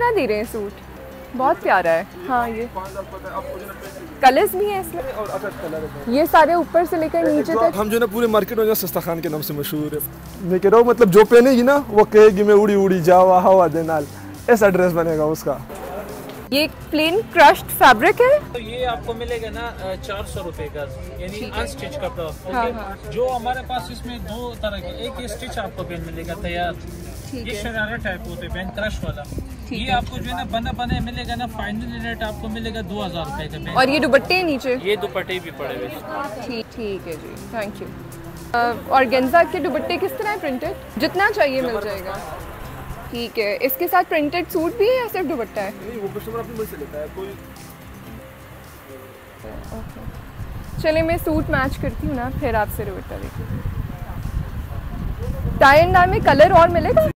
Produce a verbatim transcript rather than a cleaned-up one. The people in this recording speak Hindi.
तरह दे रहे हैं सूट, बहुत प्यारा है। हाँ ये कलर्स भी हैं इसमें, ये सारे ऊपर से लेकर नीचे तक। हम जो ना पूरे मार्केट में जो सस्ता खान के नाम से मशहूर है। मैं कह रहा हूँ मतलब जो पहनेगी ना वो कहेगी मैं उड़ी उड़ी जावा हवा दे नाल, ऐसा ड्रेस बनेगा उसका। ये प्लेन क्रश्ड फैब्रिक है, तो ये आपको मिलेगा ना चार सौ रुपए का, यानी अनस्टिच कपड़ा। हाँ, हाँ। जो हमारे पास इसमें दो तरह के, एक ये स्टिच आपको पेन मिलेगा तैयार, ये शरारा टाइप होते हैं पेन क्रश वाला। ये आपको जो है ना बना बने मिलेगा ना, फाइनल रेट आपको मिलेगा दो हजार रुपए का पेन। और ये दुपट्टे नीचे, ये दुपट्टे भी पड़े हुए। ठीक ठीक है जी, थैंक यू। और गेंजा के दुपट्टे किस तरह है प्रिंटेड? जितना चाहिए मिल जाएगा। ठीक है, इसके साथ प्रिंटेड सूट भी है या सिर्फ दुपट्टा है? नहीं, वो कस्टमर अपनी मर्जी से लेता है कोई। चलिए मैं सूट मैच करती हूँ ना, फिर आपसे दुपट्टा देखूँ। टाई एंड डाई में कलर और मिलेगा?